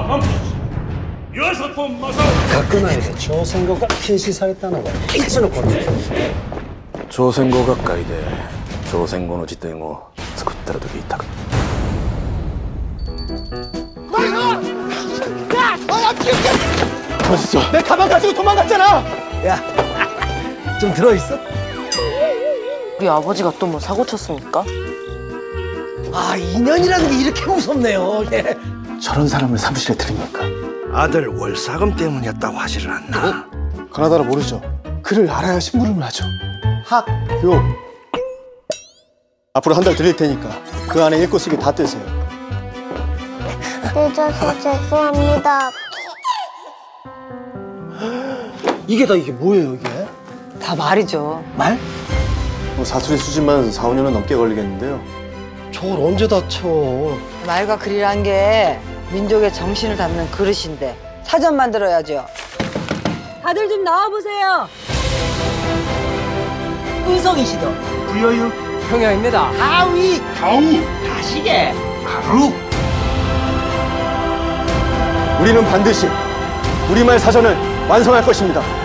学内で朝鮮語が禁止されたのはいつのこと？ 朝鮮語学会で朝鮮語の辞典を作ってる時言ったか。 어딨어? 내 가방 가지고 도망갔잖아! 야, 좀 들어있어? 우리 아버지가 또 뭐 사고 쳤습니까? 아, 인연이라는 게 이렇게 무섭네요. 예. 저런 사람을 사무실에 들이니까 아들 월사금 때문이었다고 하지를 않나? 가나다라 모르죠? 글을 알아야 심부름을 하죠. 학교 앞으로 한 달 드릴 테니까 그 안에 읽고 쓰기 다 떼세요. 늦어서 죄송합니다. 이게 뭐예요, 이게? 다 말이죠. 말? 사투리 수집만 4, 5년은 넘게 걸리겠는데요. 저걸 언제 다 쳐? 말과 글이란 게 민족의 정신을 담는 그릇인데 사전 만들어야죠. 다들 좀 나와보세요. 의성이시죠? 부여유 평양입니다. 가위! 가우 가시게 가루. 우리는 반드시 우리말 사전을 완성할 것입니다.